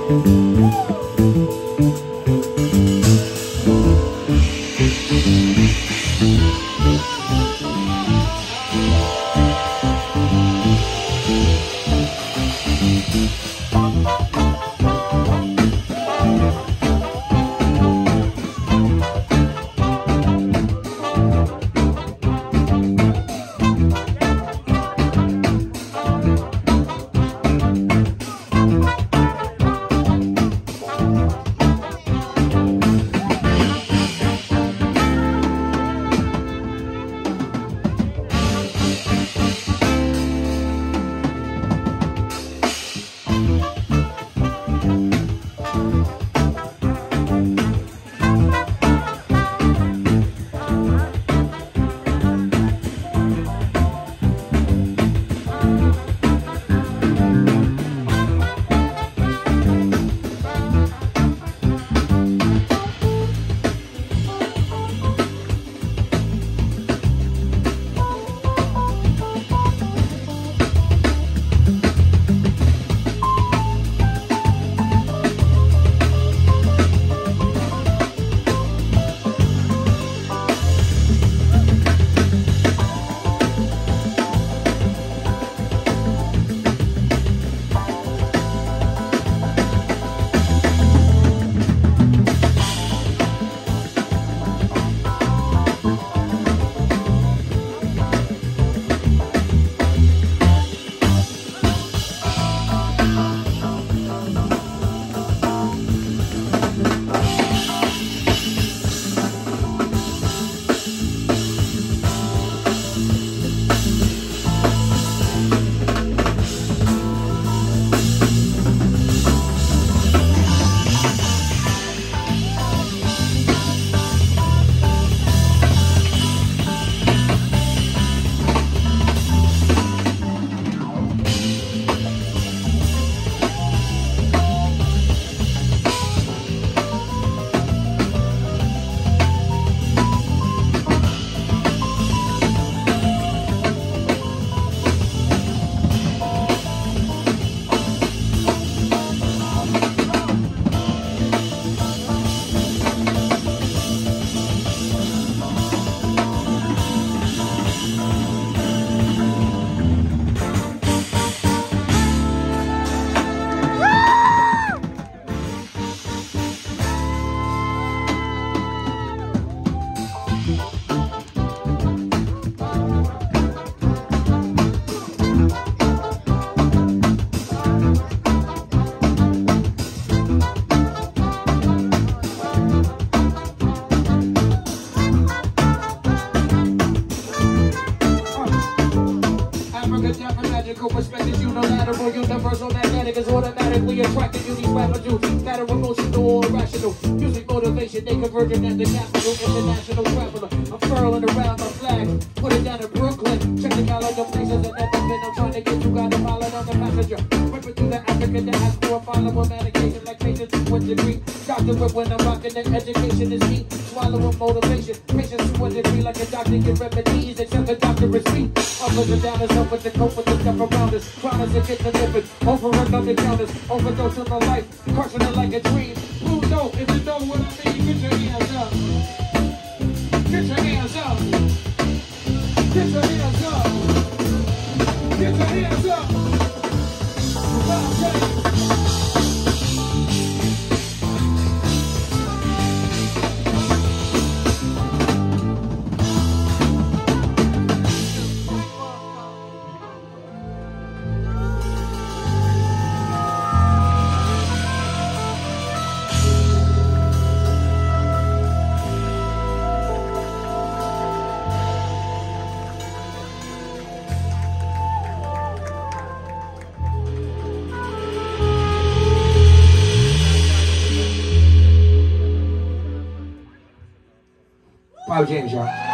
Perspective, unilateral, universal, magnetic is automatically attracted. You need strategy, matter emotional or irrational. Music motivation, they converging at the capital, international traveler. I'm furling around my flag, put it down in Brooklyn. Checking out like the places I've never been. I'm trying to get you out of pilot on the passenger. Ripping through the African to ask for a follow-up medication like patience to a degree. Doctorate when I'm rocking, then education is key. Swallowing motivation, patience to a degree like a doctor can remedies, except the doctor is me. Uppers and downers, help with the cope with the stuff around us. Trying to get delivered, over and under counters. Overdose on the life, crushing it like a dream. Who know, if you know what I mean, get your hands up. Get your hands up. Get your hands up. Get your hands up. James, y'all.